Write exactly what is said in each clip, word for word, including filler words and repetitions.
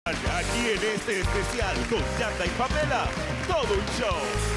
Aquí en este especial con Yanda y Pamela, todo un show.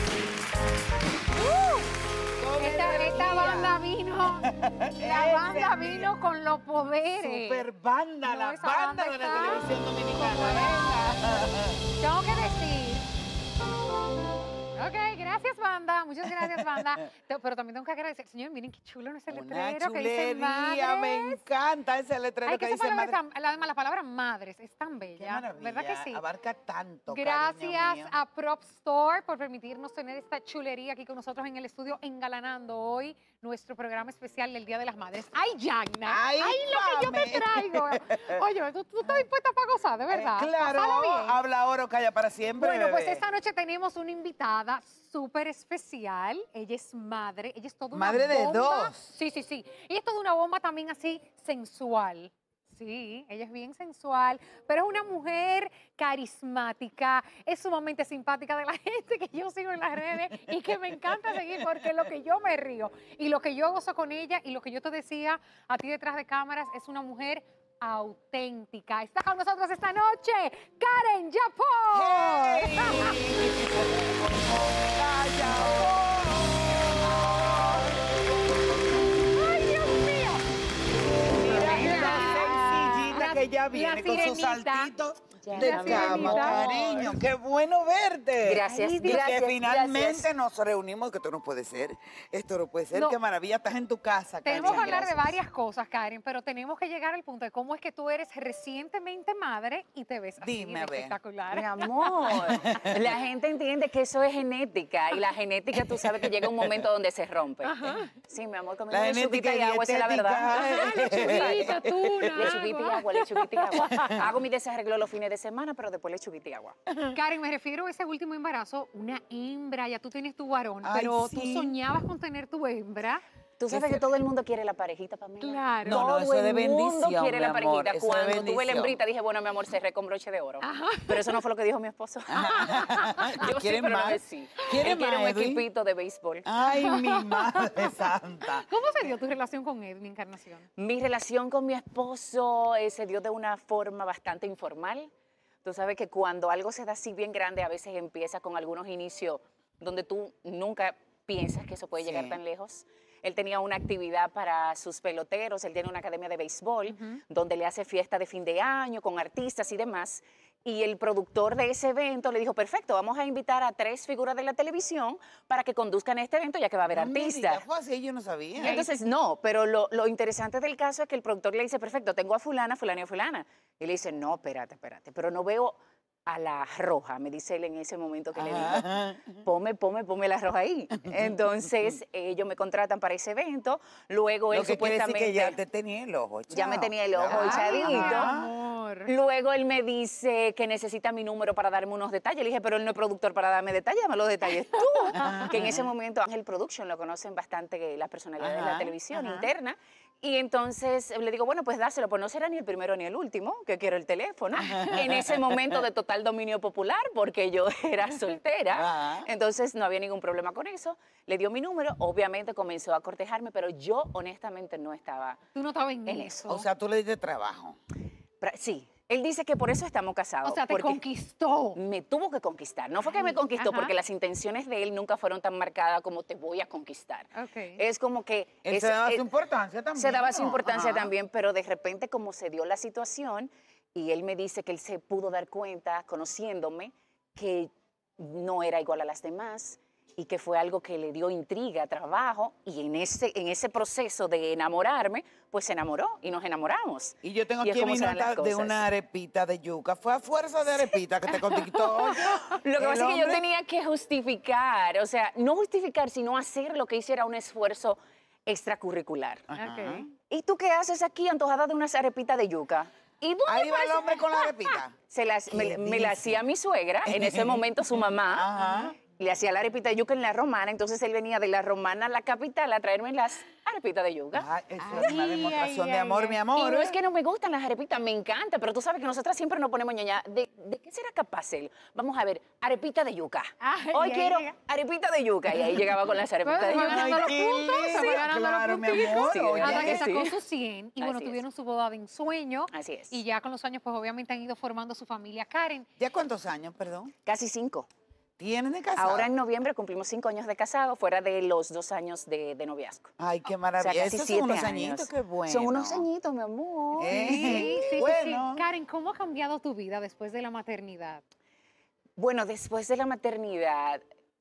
Uh, esta, esta banda vino, la banda vino con los poderes. Super banda, No, la esa banda banda de la está televisión dominicana. Venga. Tengo que decir. Ok, gracias, banda. Muchas gracias, banda. Te- Pero también tengo que agradecer. Señor, miren qué chulo no es el Una letrero que dice chulería, me madres. encanta ese letrero Ay, que que esa dice palabra madre. tan- la, la palabra madres es tan Qué bella. maravilla, ¿Verdad que sí? abarca tanto, Gracias cariño mío. a Prop Store por permitirnos tener esta chulería aquí con nosotros en el estudio, engalanando hoy nuestro programa especial del Día de las Madres. ¡Ay, Yagna! ¡Ay, lo que yo te mame! traigo! Oye, ¿tú, tú estás dispuesta para gozar, de verdad? Eh, claro, Pásala bien. habla oro, calla para siempre. Bueno, pues bebé. esta noche tenemos una invitada súper especial. Ella es madre, ella es toda una Madre de bomba. dos. Sí, sí, sí. Ella es toda una bomba también así sensual. Sí, ella es bien sensual, pero es una mujer carismática, es sumamente simpática de la gente que yo sigo en las redes y que me encanta seguir porque es lo que yo me río y lo que yo gozo con ella y lo que yo te decía a ti detrás de cámaras es una mujer auténtica. Está con nosotros esta noche Karen Yapor. ¡Hey! ¡Calla, ¡Ay, Dios mío! Mira esta La- sencillita que ya la viene con su sirenita. saltito Ya, de la cama, sirenita. cariño. ¡Qué bueno verte! Gracias, Y gracias, que finalmente gracias. nos reunimos, que esto no puede ser. Esto no puede ser. No. ¡Qué maravilla! Estás en tu casa, Tenemos que cariño. hablar de varias cosas, Karen, pero tenemos que llegar al punto de cómo es que tú eres recientemente madre y te ves así Dime, de a ver. espectacular. Mi amor, la gente entiende que eso es genética y la genética tú sabes que llega un momento donde se rompe. Sí, mi amor, comiendo La lechuguita genética y agua, esa es la verdad. Lechuguita, tuna, Lechuguita y agua. agua, lechuguita y agua. Hago mi desarreglo los fines de semana, pero después lechuguita y agua. Karen, me refiero a ese último embarazo, una hembra, ya tú tienes tu varón, Ay, pero sí. tú soñabas con tener tu hembra. Tú sabes que todo el mundo quiere la parejita, Pamela. Claro. No, no, Todo eso es de el mundo bendición, quiere mi la amor, parejita. eso es de Cuando tuve la bendición. hembrita dije, bueno, mi amor, cerré con broche de oro. Ajá. Pero eso no fue lo que dijo mi esposo. Yo sí, ¿Quieren pero no más? que sí. ¿Quieren Él quiere más, un Edwin? equipito de béisbol. Ay, mi madre santa. ¿Cómo se dio tu relación con Edwin, Encarnación? Mi relación con mi esposo eh, se dio de una forma bastante informal. Tú sabes que cuando algo se da así bien grande, a veces empieza con algunos inicios donde tú nunca piensas que eso puede llegar Sí. tan lejos. Él tenía una actividad para sus peloteros, él tiene una academia de béisbol, donde le hace fiesta de fin de año con artistas y demás. Y el productor de ese evento le dijo, perfecto, vamos a invitar a tres figuras de la televisión para que conduzcan este evento, ya que va a haber No me artistas. digas, fue así, yo no sabía. Entonces, no, pero lo, lo interesante del caso es que el productor le dice, perfecto, tengo a fulana, fulana y a fulana. Y le dice, no, espérate, espérate, pero no veo a la roja, me dice él en ese momento que le dijo, Ajá. ponme, ponme, ponme la roja ahí. Entonces, ellos me contratan para ese evento, luego él Lo que quiere decir supuestamente... que ya te tenía el ojo Ya me echado. tenía el ojo Ya. echadito. Ay, mi Echadito. amor. Luego él me dice que necesita mi número para darme unos detalles. Le dije, pero él no es productor para darme detalles, dame los detalles tú. Que en ese momento Ángel Production lo conocen bastante las personalidades de Ajá, la televisión ajá. interna. Y entonces le digo, bueno, pues dáselo, pues no será ni el primero ni el último, que quiero el teléfono. En ese momento de total dominio popular, porque yo era soltera. Ajá. Entonces no había ningún problema con eso. Le dio mi número, obviamente comenzó a cortejarme, pero yo honestamente no estaba Tú no estabas en, en eso. eso. O sea, tú le diste trabajo. Pra- Sí, él dice que por eso estamos casados. O sea, te porque conquistó. me tuvo que conquistar. No fue que me conquistó, ajá. porque las intenciones de él nunca fueron tan marcadas como te voy a conquistar. Ok. Es como que... Él es- se daba es- su importancia también. se daba su ¿no? importancia Ajá. también, pero de repente como se dio la situación y él me dice que él se pudo dar cuenta, conociéndome, que no era igual a las demás y que fue algo que le dio intriga, trabajo, y en ese, en ese proceso de enamorarme, pues se enamoró y nos enamoramos. Y yo tengo Y es aquí como mi se dan las nota de cosas. una arepita de yuca. Fue a fuerza de arepita que te conquistó. Lo que El pasa es que yo hombre- tenía que justificar, o sea, no justificar, sino hacer lo que hiciera un esfuerzo extracurricular. Ajá. Ok. ¿Y tú qué haces aquí antojada de una arepita de yuca? ¿Y dónde Ahí va fue el ese- hombre con la arepita. Se las- me, ¿Qué me la dice? hacía mi suegra, en ese momento su mamá. Ajá. Le hacía la arepita de yuca en la romana, entonces él venía de la romana a la capital a traerme las arepita de yuca. Ah, eso Ay, es una demostración ay, de ay, amor, ay. mi Y amor. no es que no me gustan las arepitas, me encanta, pero tú sabes que nosotras siempre nos ponemos ñoña. ¿De, de qué será capaz él? Vamos a ver, arepita de yuca. Ay, Hoy ay, quiero ay. arepita de yuca. Y ahí llegaba con las arepitas Bueno, de se fue yuca. ganando los qué puntos, se fue lindo. ganando Claro, los mi puntitos. amor, Sí, de oye. Hasta verdad que que sacó sí. sus cien y bueno, Así es. tuvieron su boda de ensueño. Así es. Y ya con los años, pues obviamente han ido formando su familia. Karen, ¿Ya cuántos años, perdón? Casi cinco. ¿Tienes de casado? Ahora en noviembre cumplimos cinco años de casado, fuera de los dos años de, de noviazgo. Ay, qué O sea, maravilla. casi Esos siete son unos años. añitos, qué bueno. Son unos añitos, mi amor. Eh, sí, sí, sí, bueno. sí. Karen, ¿cómo ha cambiado tu vida después de la maternidad? Bueno, después de la maternidad,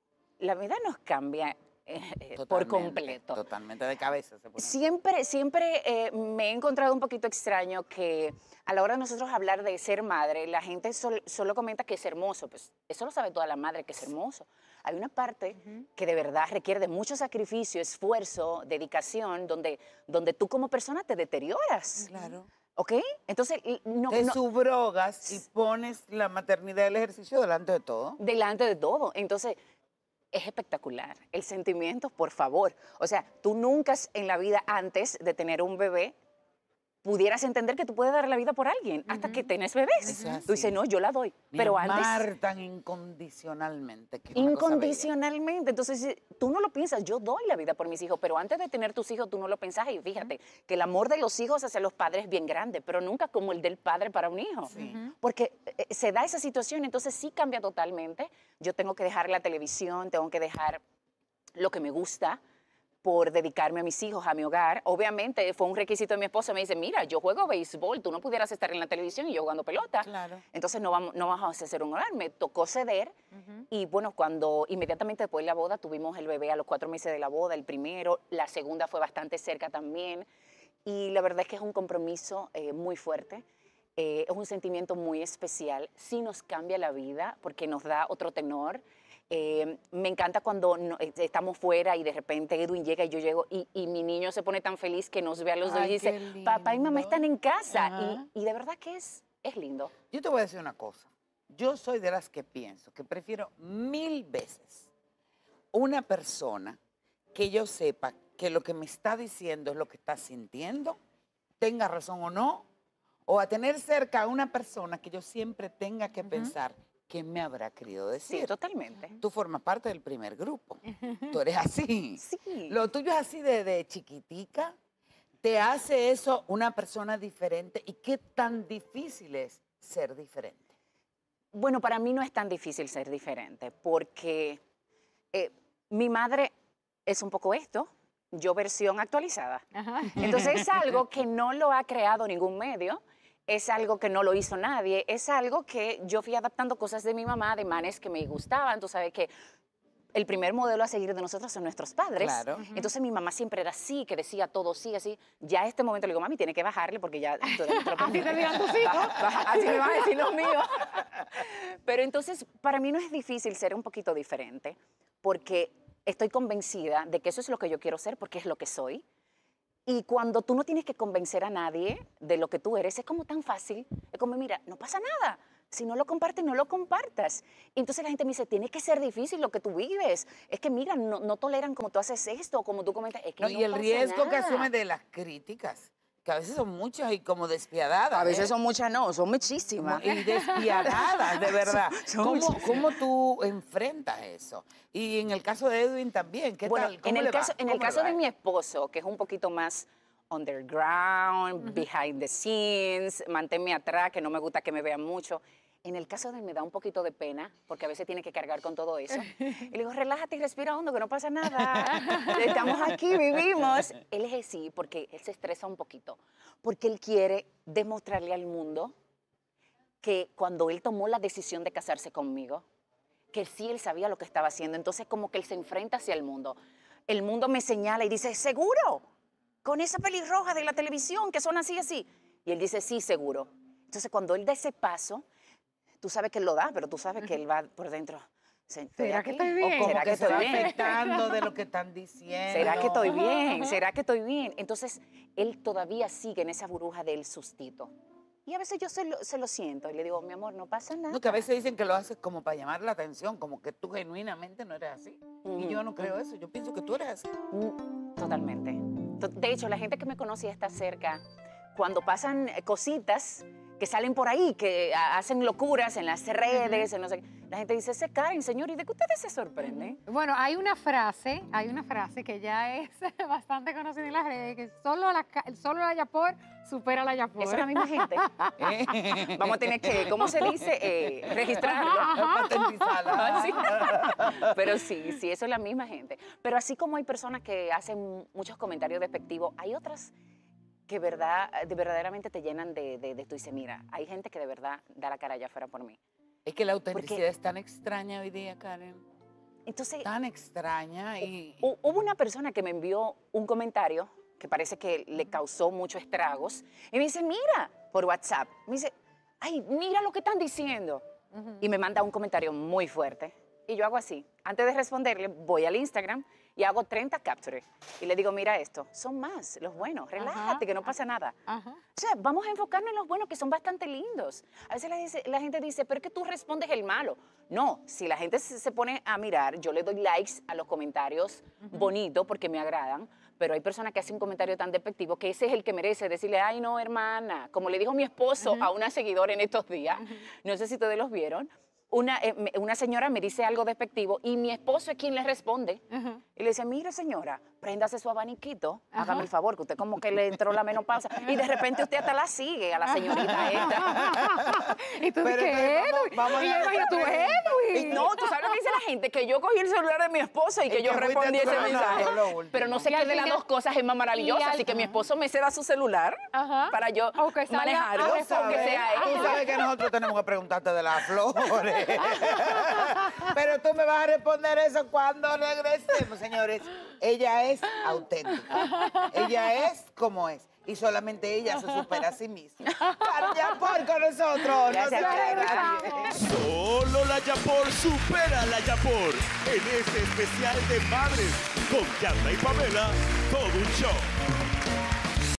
la vida nos cambia eh, eh, por Totalmente, completo. Totalmente de cabeza. Se pone. Siempre, siempre eh, me he encontrado un poquito extraño que a la hora de nosotros hablar de ser madre, la gente sol- solo comenta que es hermoso. Pues eso lo sabe toda la madre, que es hermoso. Hay una parte que de verdad requiere de mucho sacrificio, esfuerzo, dedicación, donde, donde tú como persona te deterioras. Claro. ¿Ok? Entonces, y no, Te no- subrogas y pones la maternidad y el ejercicio delante de todo. delante de todo. Entonces, es espectacular. El sentimiento, por favor. O sea, tú nunca en la vida antes de tener un bebé pudieras entender que tú puedes dar la vida por alguien hasta que tenés bebés. Eso es Tú dices, así. no, yo la doy. Me Pero antes, amartan incondicionalmente. Que es una cosa bella. incondicionalmente. Entonces, eh, tú no lo piensas, yo doy la vida por mis hijos, pero antes de tener tus hijos, tú no lo pensás. Y fíjate, que el amor de los hijos hacia los padres es bien grande, pero nunca como el del padre para un hijo. Sí. Porque eh, se da esa situación, entonces sí cambia totalmente. Yo tengo que dejar la televisión, tengo que dejar lo que me gusta por dedicarme a mis hijos, a mi hogar. Obviamente fue un requisito de mi esposo. Me dice, mira, yo juego béisbol, tú no pudieras estar en la televisión y yo jugando pelota. Claro. Entonces no vamos, no vamos a hacer un hogar. Me tocó ceder. Y bueno, cuando inmediatamente después de la boda, tuvimos el bebé a los cuatro meses de la boda, el primero. La segunda fue bastante cerca también. Y la verdad es que es un compromiso eh, muy fuerte. Eh, es un sentimiento muy especial. Sí nos cambia la vida porque nos da otro tenor. Eh, me encanta cuando no- eh, estamos fuera y de repente Edwin llega y yo llego y, y mi niño se pone tan feliz que nos ve a los dos Ay, y qué dice, papá y mamá lindo. están en casa. Ajá. Y, y de verdad que es, es lindo. Yo te voy a decir una cosa. Yo soy de las que pienso que prefiero mil veces una persona que yo sepa que lo que me está diciendo es lo que está sintiendo, tenga razón o no, o a tener cerca a una persona que yo siempre tenga que pensar qué me habrá querido Sí, decir. totalmente. Tú formas parte del primer grupo. Tú eres así. Sí. Lo tuyo es así de, de chiquitica. ¿Te hace eso una persona diferente? ¿Y qué tan difícil es ser diferente? Bueno, para mí no es tan difícil ser diferente porque eh, mi madre es un poco esto, yo versión actualizada. Ajá. Entonces es algo que no lo ha creado ningún medio, es algo que no lo hizo nadie, es algo que yo fui adaptando cosas de mi mamá, de manes que me gustaban. Tú sabes que el primer modelo a seguir de nosotros son nuestros padres. Claro. Entonces mi mamá siempre era así, que decía todo sí, así. Ya a este momento le digo, mami, tiene que bajarle porque ya... tú eres otro Así te perfil". dirán tus hijos. Baja, baja, así me van a decir los míos. Pero entonces, para mí no es difícil ser un poquito diferente, porque estoy convencida de que eso es lo que yo quiero ser, porque es lo que soy. Y cuando tú no tienes que convencer a nadie de lo que tú eres, es como tan fácil. Es como, mira, no pasa nada. Si no lo compartes, no lo compartas. Y entonces la gente me dice, tiene que ser difícil lo que tú vives. Es que, mira, no, no toleran como tú haces esto, o como tú comentas. Es que No, no y el pasa riesgo que nada. asume de las críticas, que a veces son muchas y como despiadadas. A veces ¿eh? son muchas, no, son Como- muchísimas. y despiadadas, de verdad. son ¿Cómo, muchísimas. ¿Cómo tú enfrentas eso? Y en el caso de Edwin también, ¿qué Bueno, tal? ¿Cómo en el le va? caso, en el ¿Cómo le caso va? de mi esposo, que es un poquito más underground, behind the scenes, manténme atrás, que no me gusta que me vean mucho. En el caso de él me da un poquito de pena, porque a veces tiene que cargar con todo eso. Y le digo, relájate y respira hondo, que no pasa nada. Estamos aquí, vivimos. Él es así, porque él se estresa un poquito, porque él quiere demostrarle al mundo que cuando él tomó la decisión de casarse conmigo, que sí él sabía lo que estaba haciendo. Entonces como que él se enfrenta hacia el mundo. El mundo me señala y dice, ¿seguro? Con esa pelirroja de la televisión que son así, así. Y él dice, sí, seguro. Entonces cuando él da ese paso, tú sabes que él lo da, pero tú sabes que él va por dentro. ¿Estoy ¿Será que aquí? estoy O bien? como ¿Será que, que se estoy va bien? afectando de lo que están diciendo. ¿Será que estoy bien? ¿Será que estoy bien? Entonces, él todavía sigue en esa burbuja del sustito. Y a veces yo se lo, se lo siento y le digo, mi amor, no pasa nada. No, que a veces dicen que lo haces como para llamar la atención, como que tú genuinamente no eres así. Y yo no creo eso, yo pienso que tú eres así. Mm, Totalmente, De hecho, la gente que me conoce y está cerca, cuando pasan cositas que salen por ahí, que hacen locuras en las redes, en no sé qué, la gente dice, ese Karen, señor, ¿y de qué ustedes se sorprenden? Bueno, hay una frase, hay una frase que ya es bastante conocida en las redes, que solo la, solo la Yapor supera la Yapor. Esa es la misma gente. Vamos a tener que, ¿cómo se dice? Eh, registrarla. Patentizarla. Sí. Pero sí, sí, eso es la misma gente. Pero así como hay personas que hacen muchos comentarios despectivos, hay otras que verdad, de verdaderamente te llenan de, de, de tú dices, mira, hay gente que de verdad da la cara allá afuera por mí. Es que la autenticidad Porque- es tan extraña hoy día, Karen. Entonces, Tan extraña y... hu- hubo una persona que me envió un comentario que parece que le causó muchos estragos y me dice, mira, por WhatsApp, me dice, ay, mira lo que están diciendo. Ujú. Y me manda un comentario muy fuerte. Y yo hago así, antes de responderle, voy al Instagram y hago treinta captures. Y le digo, mira esto, son más los buenos, relájate, Ajá, que no pasa nada. Ajá. O sea, vamos a enfocarnos en los buenos, que son bastante lindos. A veces la, dice- la gente dice, pero es que tú respondes el malo. No, si la gente se, se pone a mirar, yo le doy likes a los comentarios bonitos porque me agradan, pero hay personas que hacen un comentario tan despectivo que ese es el que merece decirle, ay, no, hermana. Como le dijo mi esposo a una seguidora en estos días, no sé si ustedes los vieron, una, eh, me- una señora me dice algo despectivo y mi esposo es quien le responde. Ajá. Y le dice, mire señora, préndase su abaniquito, Ajá. hágame el favor, que usted como que le entró la menopausa. Y de repente usted hasta la sigue a la señorita esta. Y tú Pero dices, entonces, Edwin. vamos- vamos Y a yo dar imagino, tú, esa pregunta. Y Edwin. no, tú sabes lo que dice la gente, que yo cogí el celular de mi esposo y que Y yo que fuiste respondí tú ese la que mensaje. mandó lo último. Pero no sé Y qué al de las final- dos cosas es más maravillosa, y al- así que mi esposo me ceda su celular Ajá. para yo O que salga manejarlo, a aunque responder. sea Tú ella. sabes que nosotros tenemos que preguntarte de las flores. Pero tú me vas a responder eso cuando regresemos, señores. Ella es auténtica. Ella es como es. Y solamente ella se supera a sí misma. Karen Yapor con nosotros. No se Gracias, vaya Karen. nadie. Solo la Yapor supera la Yapor en este especial de madres con Yanda y Pamela, todo un show.